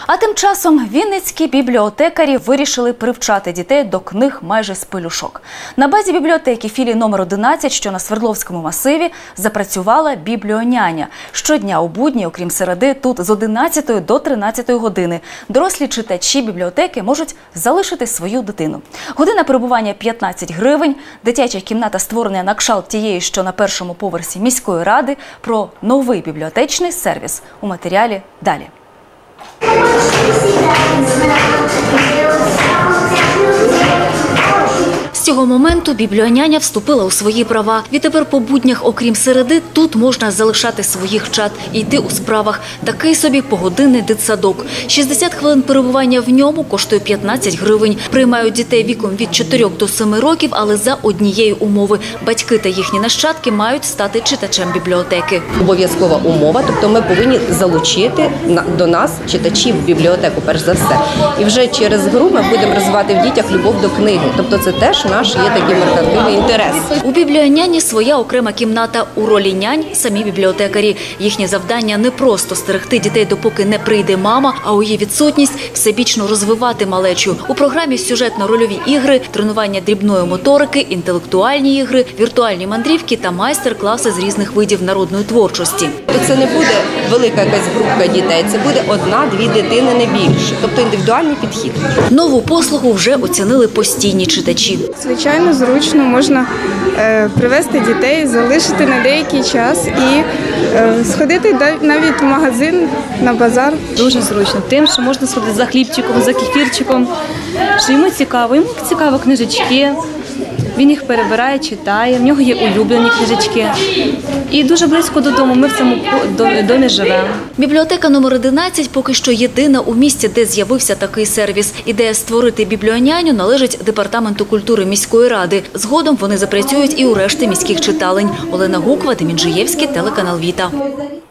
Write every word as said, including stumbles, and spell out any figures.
А тим часом вінницькі бібліотекарі вирішили привчати дітей до книг майже з пелюшок. На базі бібліотеки філії номер одинадцять, що на Свердловському масиві, запрацювала бібліоняня. Щодня у будні, окрім середи, тут з одинадцятої до тринадцятої години дорослі читачі бібліотеки можуть залишити свою дитину. Година перебування п'ятнадцять гривень, дитяча кімната створена на кшталт тієї, що на першому поверсі міської ради. Про новий бібліотечний сервіс у матеріалі далі. З цього моменту бібліоняня вступила у свої права. Відтепер по буднях, окрім середи, тут можна залишати своїх чад і йти у справах. Такий собі погодинний дитсадок. шістдесят хвилин перебування в ньому коштує п'ятнадцять гривень. Приймають дітей віком від чотирьох до семи років, але за однієї умови. Батьки та їхні нащадки мають стати читачем бібліотеки. Обов'язкова умова, тобто ми повинні залучити до нас читачів в бібліотеку, перш за все. І вже через гру ми будемо розвивати в дітях любов до книги. Тобто це теж наш є такий меркантильний інтерес. У бібліоняні своя окрема кімната. У ролі нянь самі бібліотекарі. Їхнє завдання не просто стерегти дітей, допоки не прийде мама, а у її відсутність всебічно розвивати малечу. У програмі сюжетно-рольові ігри, тренування дрібної моторики, інтелектуальні ігри, віртуальні мандрівки та майстер-класи з різних видів народної творчості. Це не буде велика якась група дітей, це буде одна-дві дитини, не більше. Тобто індивідуальний підхід. Нову послугу вже оцінили постійні читачі. Звичайно, зручно, можна е, привезти дітей, залишити на деякий час і е, сходити навіть в магазин, на базар. Дуже зручно тим, що можна сходити за хлібчиком, за кефірчиком, що йому цікаво, йому цікаво книжечки. Він їх перебирає, читає, в нього є улюблені книжечки. І дуже близько додому, ми в цьому домі живемо. Бібліотека номер одинадцять поки що єдина у місті, де з'явився такий сервіс. Ідея створити бібліоняню належить Департаменту культури міської ради. Згодом вони запрацюють і у решті міських читалень. Олена Гуква, Демін Жиєвський, телеканал Віта.